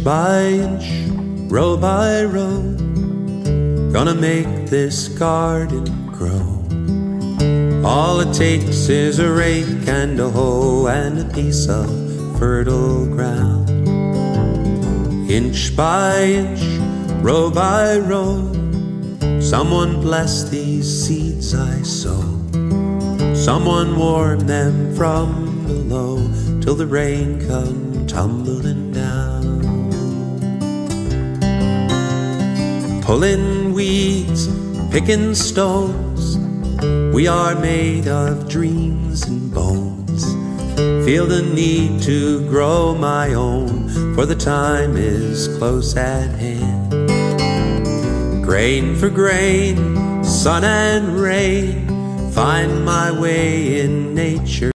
by inch, row by row, gonna make this garden grow. All it takes is a rake and a hoe and a piece of fertile ground. Inch by inch, row by row, someone bless these seeds I sow. Someone warm them from below till the rain come tumbling down. Pulling weeds, picking stones, we are made of dreams and bones. Feel the need to grow my own, for the time is close at hand. Grain for grain, sun and rain, find my way in nature.